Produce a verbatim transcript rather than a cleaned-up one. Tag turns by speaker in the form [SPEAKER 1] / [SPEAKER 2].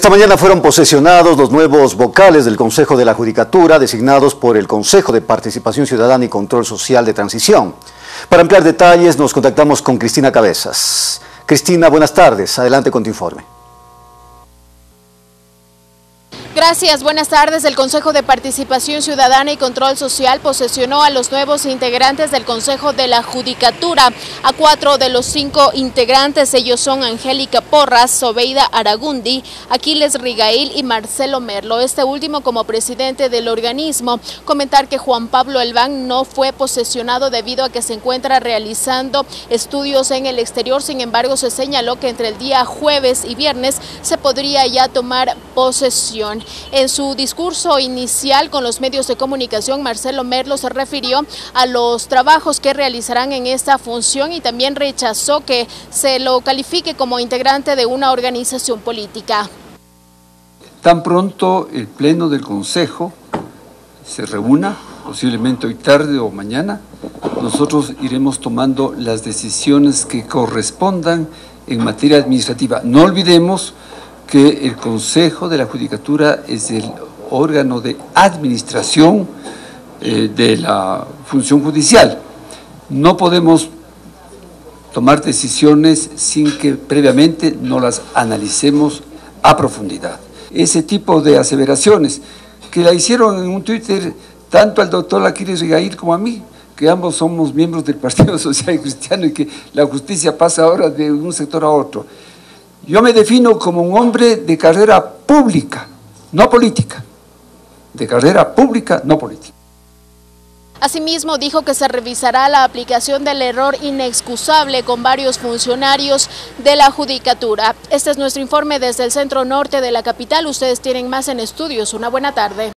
[SPEAKER 1] Esta mañana fueron posesionados los nuevos vocales del Consejo de la Judicatura, designados por el Consejo de Participación Ciudadana y Control Social de Transición. Para ampliar detalles nos contactamos con Cristina Cabezas. Cristina, buenas tardes. Adelante con tu informe.
[SPEAKER 2] Gracias, buenas tardes. El Consejo de Participación Ciudadana y Control Social posesionó a los nuevos integrantes del Consejo de la Judicatura. A cuatro de los cinco integrantes, ellos son Angélica Porras, Sobeida Aragundi, Aquiles Rigail y Marcelo Merlo. Este último como presidente del organismo. Comentar que Juan Pablo Elván no fue posesionado debido a que se encuentra realizando estudios en el exterior. Sin embargo, se señaló que entre el día jueves y viernes se podría ya tomar posesión. En su discurso inicial con los medios de comunicación, Marcelo Merlo se refirió a los trabajos que realizarán en esta función y también rechazó que se lo califique como integrante de una organización política.
[SPEAKER 3] Tan pronto el Pleno del Consejo se reúna, posiblemente hoy tarde o mañana, nosotros iremos tomando las decisiones que correspondan en materia administrativa. No olvidemos que el Consejo de la Judicatura es el órgano de administración eh, de la función judicial. No podemos tomar decisiones sin que previamente no las analicemos a profundidad. Ese tipo de aseveraciones que la hicieron en un Twitter tanto al doctor Aquiles Rigail como a mí, que ambos somos miembros del Partido Social y Cristiano y que la justicia pasa ahora de un sector a otro. Yo me defino como un hombre de carrera pública, no política, de carrera pública, no política.
[SPEAKER 2] Asimismo, dijo que se revisará la aplicación del error inexcusable con varios funcionarios de la Judicatura. Este es nuestro informe desde el centro norte de la capital. Ustedes tienen más en estudios. Una buena tarde.